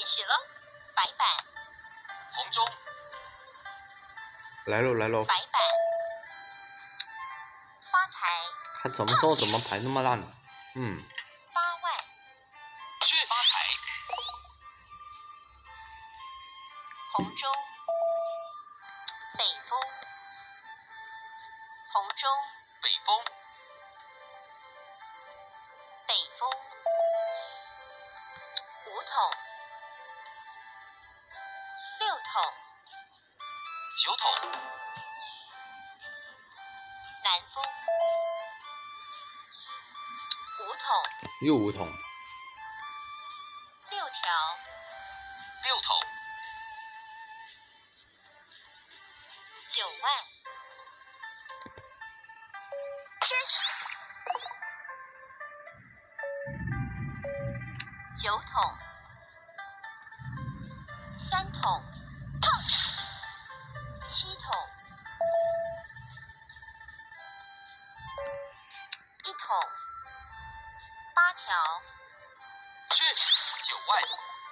始了，白板。 红中。 来喽来喽。 白板。发财。 他怎么说怎么牌那么烂？嗯。 8万。 去发财。 红中。北风。红中。 北风。 北风。5筒。6筒。 9筒。 南风。5筒。 又5筒。 6条。 6筒。 9万。9筒。3筒。7筒。1筒。8条。 去9万。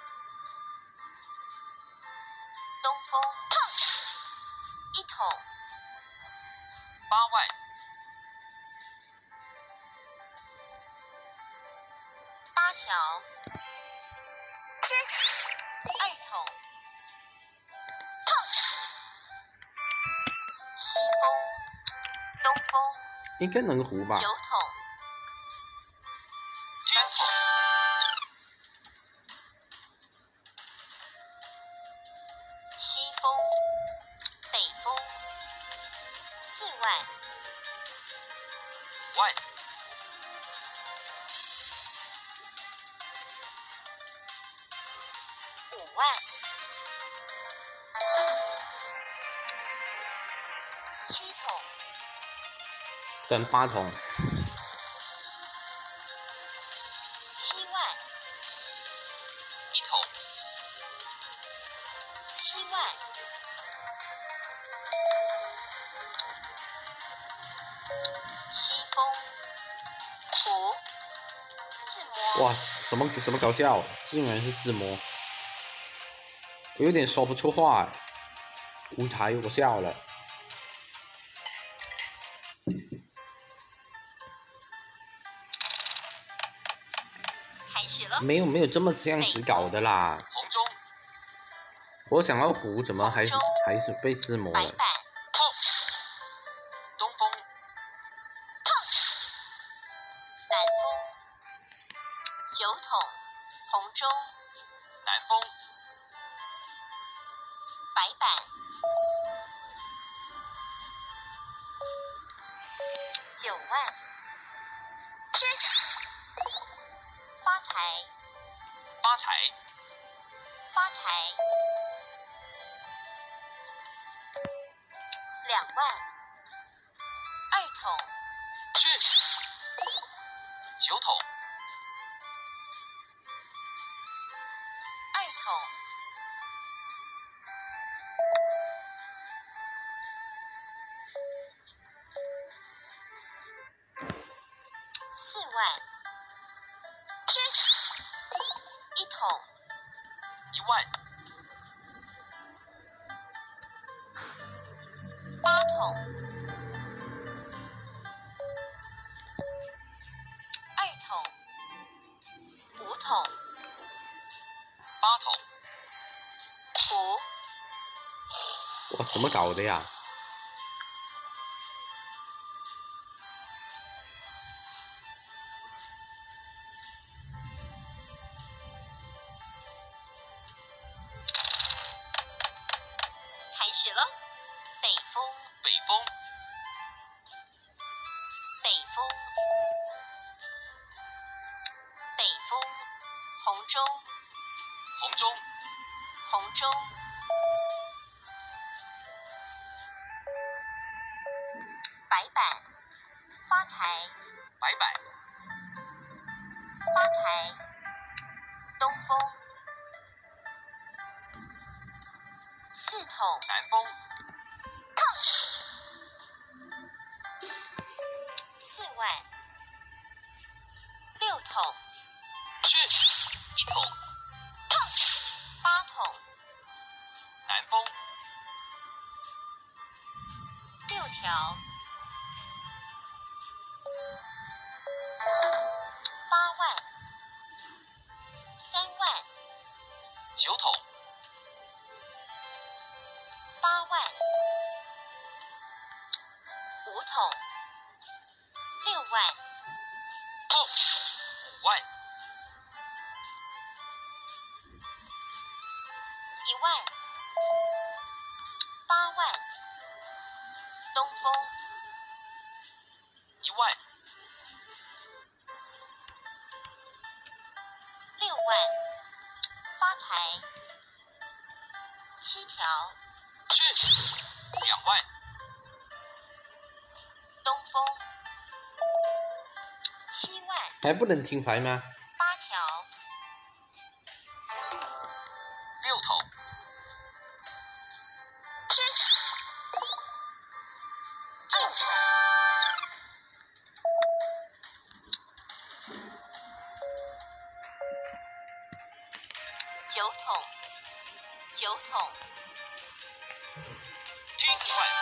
东风。1筒。 8万。 8条。2筒。西风。东风。 应该能胡吧。 9筒。 10筒。 西风。北风。4万。 5万。 5万。7筒。 等8筒。 7万。 1筒。 7万。西风。5。自摸。 哇，什么搞笑？竟然是自摸，我有点说不出话。舞台我笑了。 开始了。 没有这么这样子搞的啦。 红中。 我想要胡，怎么还是被自摸了？ 白板。 东风。 南风。9筒。红中。 南风。 白板。9万。发财。 发财。 发财。2万。2筒。 去9筒。 2筒。4万。1筒。 1万。 8筒。2筒。5筒。 8筒。 5。 哇，怎么搞的呀？ 开始了。北风。 北风。 北风。北风。红中。 红中。 红中。白板。发财。 白板。 发财。东风。4筒。 南风。 4万。6筒。 去1筒。 万、 1万、8万，东风 1万、 6万，发财7条， 去2万、 东风7万还不能停牌吗？ 8条， 6头、 2头， 9筒9筒， 听4万、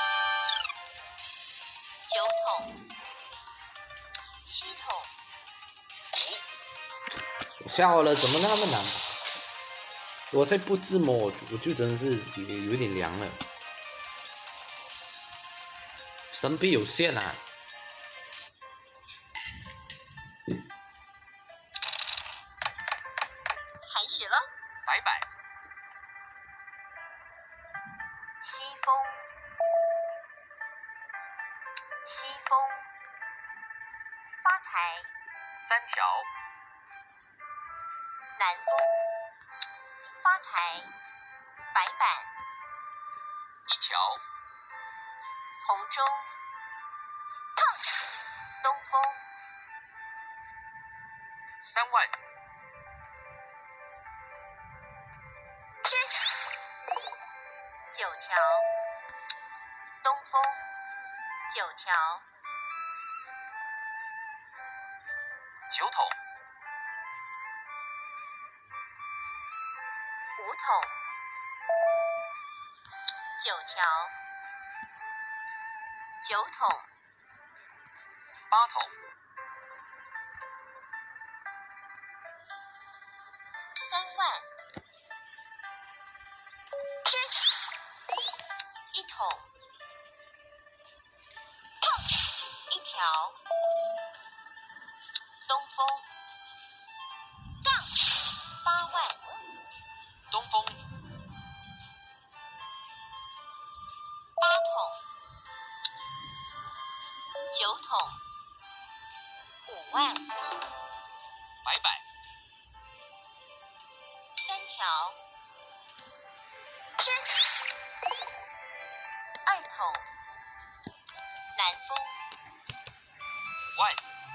9筒7筒， 我笑了，怎么那么难？我再不自摸，我就真的是有点凉了。神币有限啊！ 开始了。 白板、 西风西风，发财 3条、 南风，发财白板 1条、 红中，东风 3万、 9条，东风9条， 9筒、 5筒9条， 9筒 8筒、 3万， 1筒1条，东风8万， 东风 8筒9筒5万， 白板、 3条2筒南风 5万、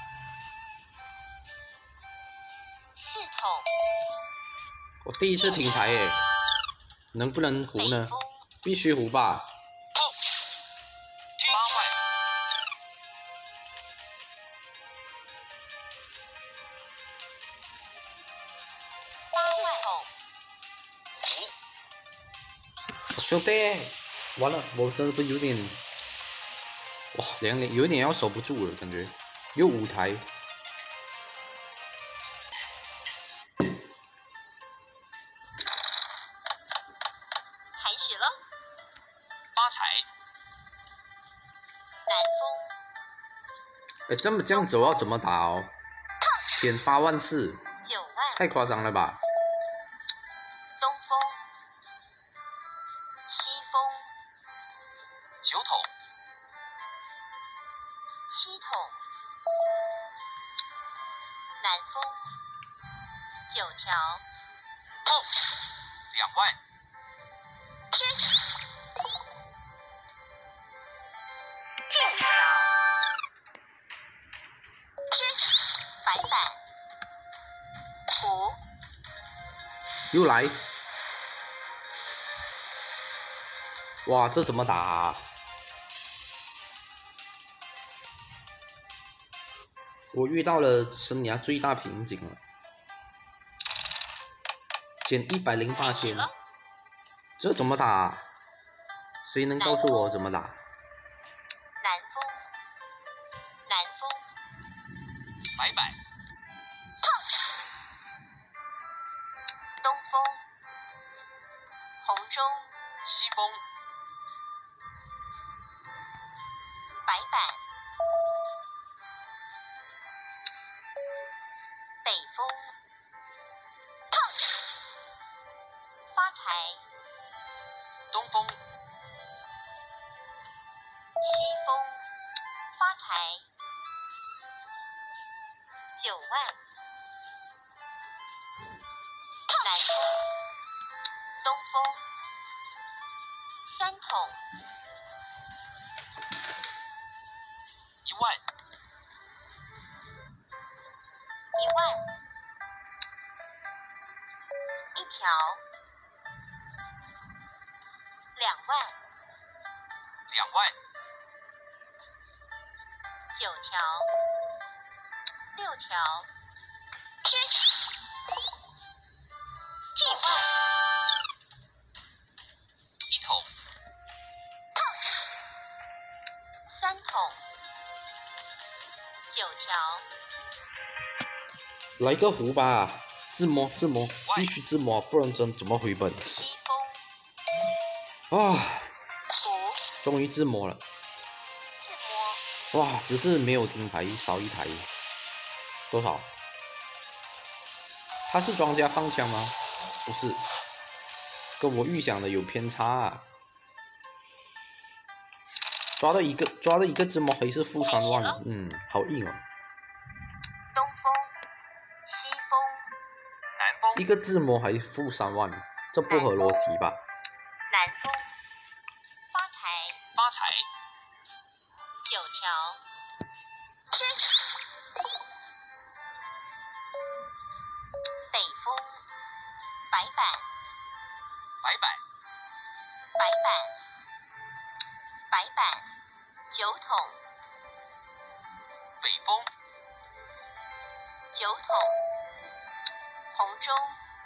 4筒我第一次停牌耶，能不能胡呢？ 北风必须胡吧。 碰，听8万、 4筒兄弟，完了，我真的有点，哇，有点要守不住了，感觉有5台。 开始了。 发财、 南风哎，这样子我要怎么打哦？减8万4， 9万， 太夸张了吧？ 东风西风 9筒、 7筒，南风9条， 碰2万、 白板胡又来，哇，这怎么打啊？我遇到了生涯最大瓶颈了，减108千，这怎么打啊？谁能告诉我怎么打？ 南风南风白板、 东风红中西风白板北风，发财， 东风， 西风，发财，9万，南风，东风，3桶 1万， 1万，一条2万 2万， 9条6条替换 1桶 3桶9条来个胡吧，自摸，必须自摸，不然真怎么回本？ 西风啊， 胡终于自摸了， 自摸哇，只是没有停牌，少一台，多少？他是庄家放枪吗？不是，跟我预想的有偏差啊。抓到一个自摸黑是负3万，好硬哦。 东风西风南风， 一个自摸还负3万，这不合逻辑吧？ 南风发财发财 9条北风白板白板， 白板白板9桶北风 9桶红中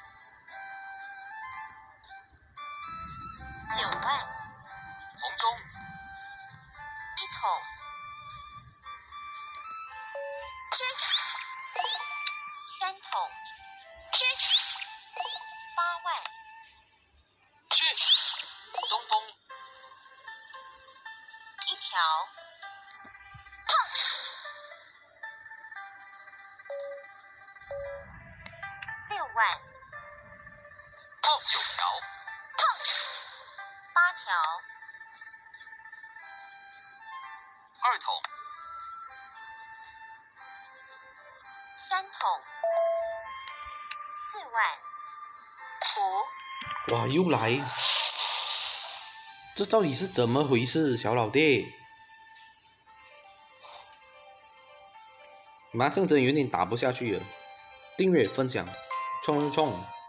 9万红中 1桶3桶8万去东风 1条6万炮9条 8条 2桶 3桶4万胡哇，又来，这到底是怎么回事，小老弟？麻将真有点打不下去了，订阅分享，冲！